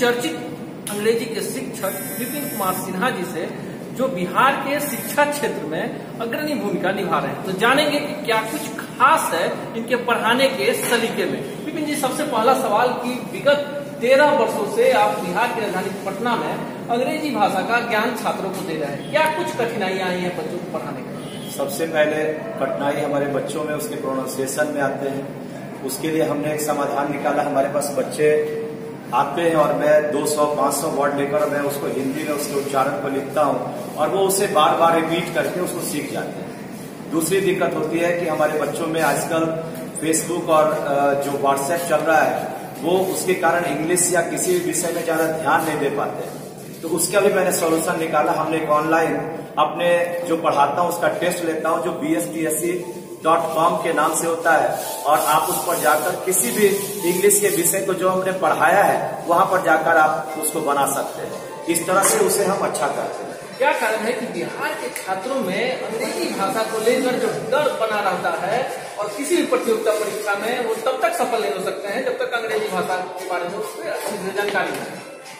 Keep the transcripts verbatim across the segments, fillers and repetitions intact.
चर्चित अंग्रेजी के शिक्षक विपिन कुमार सिन्हा जी से, जो बिहार के शिक्षा क्षेत्र में अग्रणी भूमिका निभा रहे हैं। तो जानेंगे कि क्या कुछ खास है इनके पढ़ाने के सलीके में। विपिन जी, सबसे पहला सवाल कि विगत तेरह वर्षों से आप बिहार की राजधानी पटना में अंग्रेजी भाषा का ज्ञान छात्रों को दे रहे हैं, क्या कुछ कठिनाइयां आई हैं बच्चों को पढ़ाने में? सबसे पहले कठिनाई हमारे बच्चों में उसके प्रोनाउंसिएशन में आते हैं। उसके लिए हमने एक समाधान निकाला। हमारे पास बच्चे आते हैं और मैं दो सौ पाँच सौ वर्ड लेकर मैं उसको हिंदी में उसके उच्चारण को लिखता हूँ और वो उसे बार बार रिपीट करके उसको सीख जाते हैं। दूसरी दिक्कत होती है कि हमारे बच्चों में आजकल फेसबुक और जो व्हाट्सएप चल रहा है वो उसके कारण इंग्लिश या किसी भी विषय में ज्यादा ध्यान नहीं दे पाते हैं। तो उसका भी मैंने सॉल्यूशन निकाला। हमने एक ऑनलाइन अपने जो पढ़ाता हूँ उसका टेस्ट लेता हूँ, जो B S T S C dot com के नाम से होता है, और आप उस पर जाकर किसी भी इंग्लिश के विषय को जो हमने पढ़ाया है वहां पर जाकर आप उसको बना सकते हैं। इस तरह से उसे हम अच्छा करते हैं। क्या कारण है कि बिहार के छात्रों में अंग्रेजी भाषा को लेकर जो डर बना रहता है और किसी भी प्रतियोगिता परीक्षा में वो तब तक सफल नहीं हो सकते हैं जब तक अंग्रेजी भाषा के बारे में उसमें जानकारी नहीं?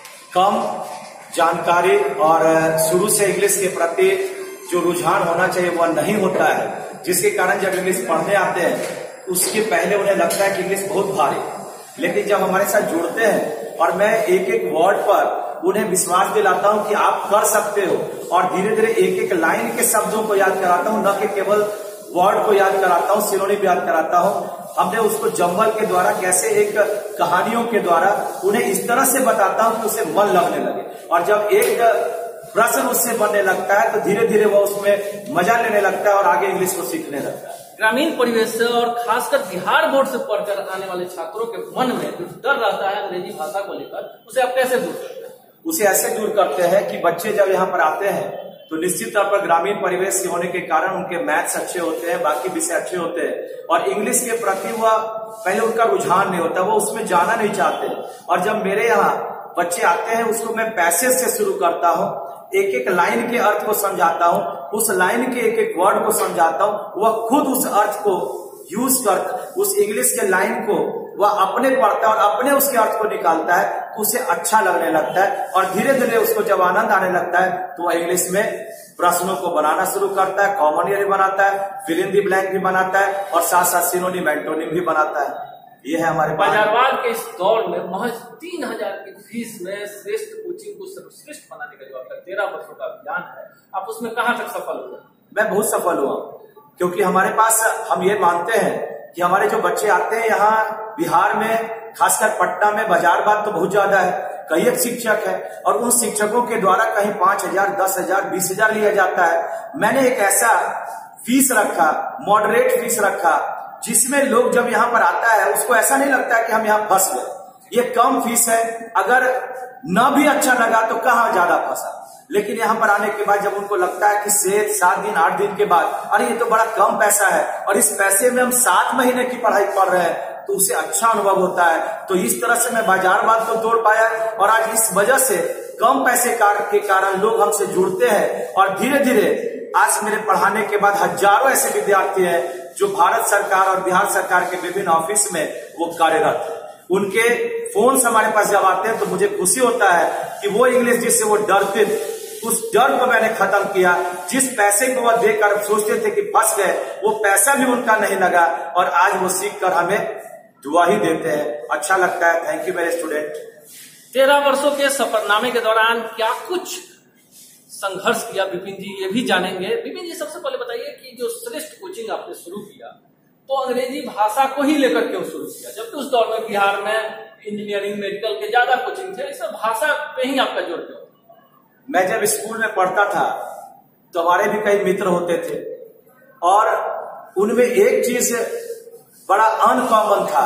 कम जानकारी और शुरू से इंग्लिश के प्रति जो रुझान होना चाहिए वह नहीं होता है, जिसके कारण जब इंग्लिश पढ़ने आते हैं उसके पहले उन्हें लगता है कि इंग्लिश बहुत भारी। लेकिन जब हमारे साथ जुड़ते हैं और मैं एक एक वर्ड पर उन्हें विश्वास दिलाता हूं कि आप कर सकते हो, और धीरे धीरे एक एक लाइन के शब्दों को याद कराता हूं, न कि केवल वर्ड को याद कराता हूं, सिनोनिम याद कराता हूं। हमने उसको जंगल के द्वारा कैसे एक कहानियों के द्वारा उन्हें इस तरह से बताता हूं कि उसे मन लगने लगे, और जब एक प्रश्न उससे बनने लगता है तो धीरे धीरे वो उसमें मजा लेने लगता है और आगे इंग्लिश को सीखने लगता है। ग्रामीण परिवेश से और खासकर बिहार बोर्ड से पढ़कर आने वाले छात्रों के मन में जो डर रहता है अंग्रेजी भाषा को लेकर, उसे आप कैसे दूर करते हैं? उसे ऐसे दूर करते हैं कि बच्चे जब यहाँ पर आते हैं तो निश्चित तौर पर ग्रामीण परिवेश के होने के कारण उनके मैथ्स अच्छे होते हैं, बाकी विषय अच्छे होते हैं, और इंग्लिश के प्रति वह पहले उनका रुझान नहीं होता, वो उसमें जाना नहीं चाहते। और जब मेरे यहाँ बच्चे आते हैं उसको मैं पैसेज से शुरू करता हूँ, एक एक लाइन के अर्थ को समझाता हूँ, उस लाइन के एक एक वर्ड को समझाता हूँ, वह खुद उस अर्थ को यूज कर उस इंग्लिश के लाइन को वह अपने पढ़ता है और अपने उसके अर्थ को निकालता है, तो उसे अच्छा लगने लगता है। और धीरे धीरे उसको जब आनंद आने लगता है तो वह इंग्लिश में प्रश्नों को बनाना शुरू करता है, कॉमन एरिया बनाता है, फिल इन द ब्लैंक भी बनाता है, और साथ साथ सिनोनिम एंटोनिम भी बनाता है। ये है हमारे बाजारवाद के इस दौर में महज तीन हजार की फीस में श्रेष्ठ कोचिंग को सर्वश्रेष्ठ बनाने का जो आपका तेरह वर्षों का अभियान है, आप उसमें कहाँ तक सफल हुए? मैं बहुत सफल हुआ, क्योंकि हमारे पास हम ये मानते हैं कि हमारे जो बच्चे आते हैं यहाँ बिहार में, खासकर पटना में बाजारवाद तो बहुत ज्यादा है, कई एक शिक्षक है, और उन शिक्षकों के द्वारा कहीं पांच हजार दस हजार बीस हजार लिया जाता है। मैंने एक ऐसा फीस रखा, मॉडरेट फीस रखा, जिसमें लोग जब यहाँ पर आता है उसको ऐसा नहीं लगता है कि हम यहाँ फंस गए। ये कम फीस है, अगर न भी अच्छा लगा तो कहाँ ज्यादा फंसा। लेकिन यहाँ पर आने के बाद जब उनको लगता है कि से सात दिन आठ दिन के बाद अरे ये तो बड़ा कम पैसा है और इस पैसे में हम सात महीने की पढ़ाई पढ़ रहे हैं, तो उसे अच्छा अनुभव होता है। तो इस तरह से मैं बाजारवाद को तोड़ पाया, और आज इस वजह से कम पैसे के कारण लोग हमसे जुड़ते हैं, और धीरे धीरे आज मेरे पढ़ाने के बाद हजारों ऐसे विद्यार्थी हैं जो भारत सरकार और बिहार सरकार के विभिन्न ऑफिस में वो कार्यरत है। उनके फोन हमारे पास जब आते हैं तो मुझे खुशी होता है कि वो इंग्लिश जिससे वो डरते थे, उस डर को मैंने खत्म किया। जिस पैसे को वह देकर सोचते थे कि फंस गए, वो पैसा भी उनका नहीं लगा, और आज वो सीख कर हमें दुआ ही देते हैं। अच्छा लगता है। थैंक यू मेरे स्टूडेंट। तेरह वर्षों के सफरनामे के दौरान क्या कुछ संघर्ष किया विपिन जी, ये भी जानेंगे। विपिन जी, सबसे पहले बताइए कि जो श्रेष्ठ कोचिंग आपने शुरू किया तो अंग्रेजी भाषा को ही लेकर क्यों शुरू किया, जबकि उस दौर में बिहार में इंजीनियरिंग मेडिकल के ज्यादा कोचिंग थे, इस भाषा पे ही आपका जोर क्यों? मैं जब स्कूल में पढ़ता था तो हमारे भी कई मित्र होते थे, और उनमें एक चीज बड़ा अनकॉमन था,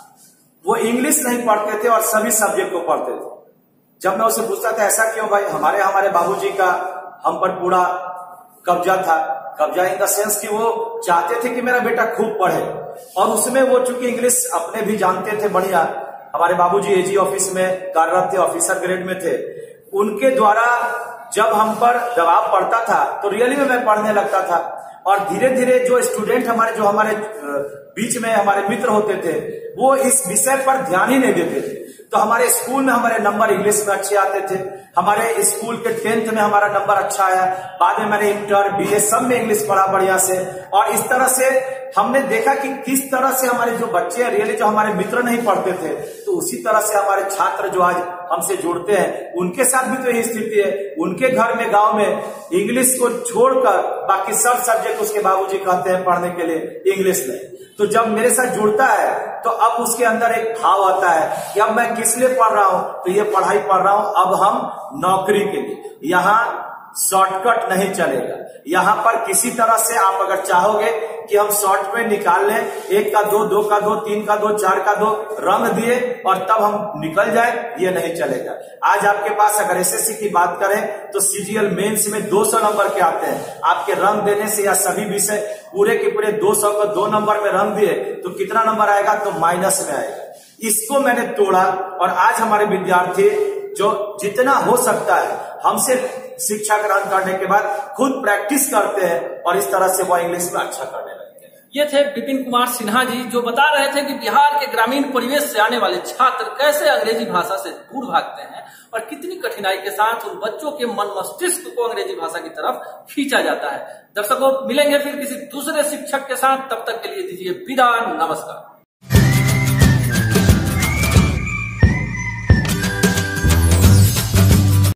वो इंग्लिश नहीं पढ़ते थे और सभी सब्जेक्ट को पढ़ते थे। जब मैं उसे पूछता था ऐसा क्यों भाई, हमारे हमारे बाबूजी का हम पर पूरा कब्जा था, कब्जा इन द सेंस कि वो चाहते थे कि मेरा बेटा खूब पढ़े, और उसमें वो चूंकि इंग्लिश अपने भी जानते थे बढ़िया। हमारे बाबूजी एजी ऑफिस में कार्यरत थे, ऑफिसर ग्रेड में थे। उनके द्वारा जब हम पर दबाव पड़ता था तो रियली में मैं पढ़ने लगता था, और धीरे धीरे जो स्टूडेंट हमारे जो हमारे बीच में हमारे मित्र होते थे वो इस विषय पर ध्यान ही नहीं देते थे। तो हमारे स्कूल में हमारे नंबर इंग्लिश में अच्छे आते थे, हमारे स्कूल के टेंथ में हमारा नंबर अच्छा आया, बाद में मैंने इंटर बीए सब में इंग्लिश पढ़ा बढ़िया से। और इस तरह से हमने देखा कि किस तरह से हमारे जो बच्चे रियली जो हमारे मित्र नहीं पढ़ते थे, तो उसी तरह से हमारे छात्र जो आज हमसे जुड़ते हैं उनके साथ भी तो यही स्थिति है। उनके घर में गांव में इंग्लिश को छोड़कर बाकी सब सब्जेक्ट उसके बाबूजी कहते हैं पढ़ने के लिए, इंग्लिश नहीं। तो जब मेरे साथ जुड़ता है तो अब उसके अंदर एक भाव आता है कि अब मैं किस लिए पढ़ रहा हूं, तो ये पढ़ाई पढ़ रहा हूं अब हम नौकरी के लिए। यहाँ शॉर्टकट नहीं चलेगा, यहाँ पर किसी तरह से आप अगर चाहोगे कि हम शॉर्ट में निकाल लें, एक का दो, दो का दो, तीन का दो, चार का दो रंग दिए और तब हम निकल जाए, ये नहीं चलेगा। आज आपके पास अगर एसएससी की बात करें तो सीजीएल मेंस में दो सौ नंबर के आते हैं। आपके रंग देने से या सभी विषय पूरे के पूरे दो सौ को दो नंबर में रंग दिए तो कितना नंबर आएगा, तो माइनस में आएगा। इसको मैंने तोड़ा और आज हमारे विद्यार्थी जो जितना हो सकता है हमसे शिक्षा ग्रहण करने के बाद खुद प्रैक्टिस करते हैं और इस तरह से वो इंग्लिश में अच्छा करने लगते हैं। ये थे विपिन कुमार सिन्हा जी, जो बता रहे थे कि बिहार के ग्रामीण परिवेश से आने वाले छात्र कैसे अंग्रेजी भाषा से दूर भागते हैं और कितनी कठिनाई के साथ उन बच्चों के मन मस्तिष्क को अंग्रेजी भाषा की तरफ खींचा जाता है। दर्शकों, मिलेंगे फिर किसी दूसरे शिक्षक के साथ, तब तक के लिए दीजिए विदा, नमस्कार।